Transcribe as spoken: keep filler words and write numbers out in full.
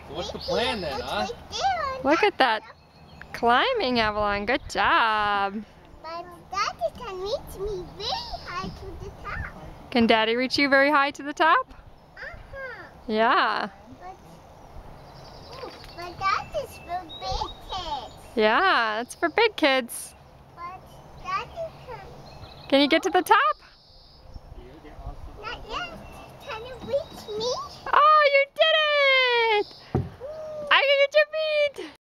So what's the plan then, huh? Look at that climbing, Avalon. Good job. But Daddy can reach me very high to the top. Can Daddy reach you very high to the top? Uh-huh. Yeah. But, oh, but that is for big kids. Yeah, that's for big kids. But Daddy can... Can you get to the top? Not yet. Can you reach me? Oh, you did it! I can get your feet!